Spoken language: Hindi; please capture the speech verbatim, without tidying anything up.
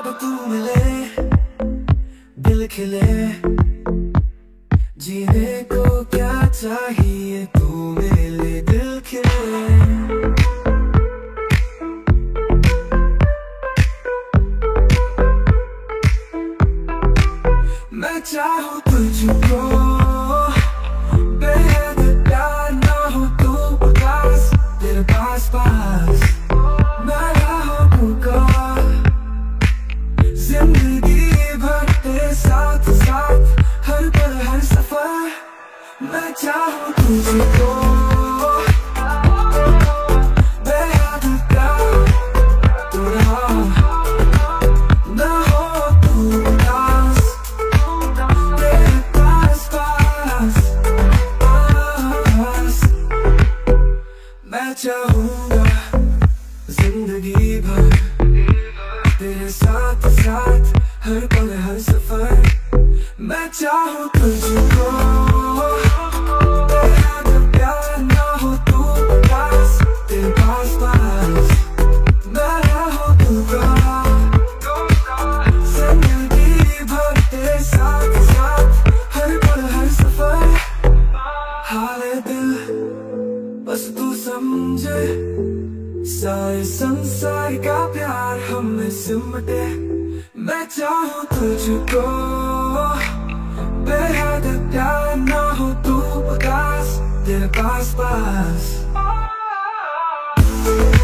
जब तू मिले दिल खिले, जीने को क्या चाहिए तू मिले दिल खिले। मैं चाहूँ तुझको बेहद प्यार ना हो तू उदास, तेरे पास पास मैं रहूँगा जिंदगी भर तेरे साथ साथ, हर पल हर सफर। मैं चाहूँ तुझको बेहद प्यार तू रहा ना हो तू उदास, तेरे पास पास पास। मैं चाहूँगा जिंदगी भर तेरे साथ साथ, हर पल हर सफर। मैं चाहूँ तुझको बेहद प्यार ना हो तू उदास, तेरे पास पास मैं रहूँगा जिंदगी भर तेरे साथ साथ, हर पल हर सफर। हाले दिल बस तू समझे, सारे संसार का प्यार हमें सिमटे। मैं चाहूँ तुझको बेहद प्यार ना हो तू उदास, तेरे पास पास।